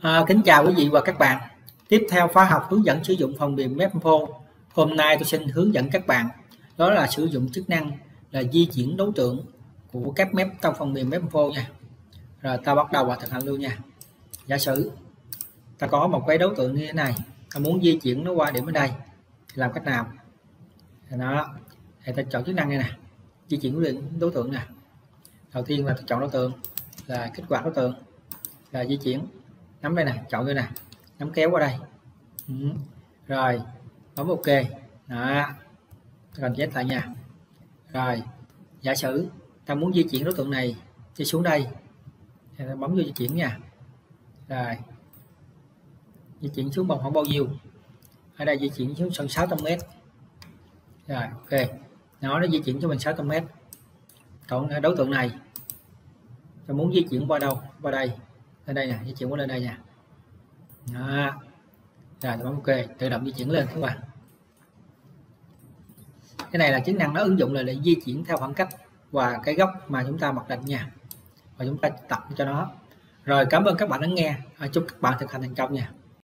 Kính chào quý vị và các bạn. Tiếp theo khóa học hướng dẫn sử dụng phần mềm Mapinfo. Hôm nay tôi xin hướng dẫn các bạn đó là sử dụng chức năng là di chuyển đối tượng của các map trong phần mềm Mapinfo nha. Rồi ta bắt đầu vào thực hành luôn nha. Giả sử ta có một cái đối tượng như thế này, ta muốn di chuyển nó qua điểm ở đây thì làm cách nào? Đó, thì ta chọn chức năng này nè, di chuyển đối tượng nè. Đầu tiên là ta chọn đối tượng là kích hoạt đối tượng, là di chuyển, nắm đây nè, chọn đây nè, nắm kéo qua đây. Rồi bấm OK. Đó, còn chết lại nha. Rồi giả sử ta muốn di chuyển đối tượng này đi xuống đây thì ta bấm vô di chuyển nha. Rồi di chuyển xuống khoảng bao nhiêu? Ở đây di chuyển xuống 600m. Rồi OK, nó di chuyển cho mình 600m. Còn đối tượng này ta muốn di chuyển qua đâu? Qua đây, ở đây nè, di chuyển qua lên đây nha. Đó. Rồi bấm OK, tự động di chuyển lên các bạn. Cái này là chức năng nó ứng dụng là để di chuyển theo khoảng cách và cái góc mà chúng ta mặc định nha, và chúng ta tập cho nó. Rồi cảm ơn các bạn đã nghe, chúc các bạn thực hành thành công nha.